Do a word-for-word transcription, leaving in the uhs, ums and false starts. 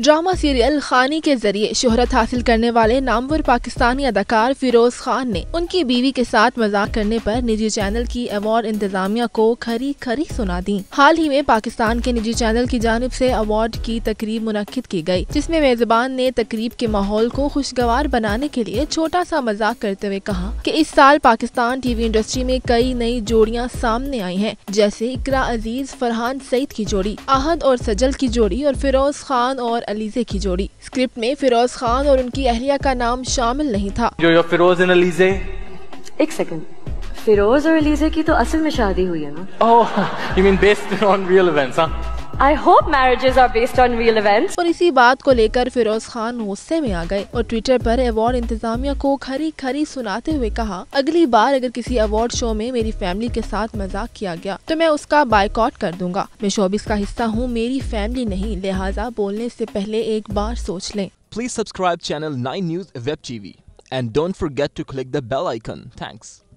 Drama serial खानी के जरिए शोहरत हासिल करने वाले नामवर पाकिस्तानी अदाकार फिरोज खान ने उनकी बीवी के साथ मजाक करने पर निजी चैनल की अवार्ड इंतजामिया को खरी खरी सुना दी। हाल ही में पाकिस्तान के निजी चैनल की जानिब से अवार्ड की तकरीब मुनक्किद की गई, जिसमें मेजबान ने तकरीब के माहौल को खुशगवार बनाने के लिए छोटा सा मजाक करते हुए कहा कि इस साल पाकिस्तान टीवी इंडस्ट्री में कई नई जोड़ियां सामने आई हैं, जैसे इकरा अजीज फरहान सईद की जोड़ी, आहद और सजल की जोड़ी और फिरोज खान और अलीजे की जोड़ी। स्क्रिप्ट में फिरोज खान और उनकी अहलिया का नाम शामिल नहीं था। जो फिरोज एंड अलीजे, एक सेकंड, फिरोज और अलीजे की तो असल में शादी हुई है ना? Oh, you mean based on real events? हाँ, I hope marriages are based on real events. और इसी बात को लेकर फिरोज खान गुस्से में आ गए और ट्विटर पर अवार्ड इंतजामिया को खरी खरी सुनाते हुए कहा, अगली बार अगर किसी अवार्ड शो में मेरी फैमिली के साथ मजाक किया गया तो मैं उसका बायकॉट कर दूंगा। मैं शोबिस का हिस्सा हूँ, मेरी फैमिली नहीं, लिहाजा बोलने से पहले एक बार सोच लें। Please subscribe channel nine News Web T V and don't forget to click the bell icon. Thanks.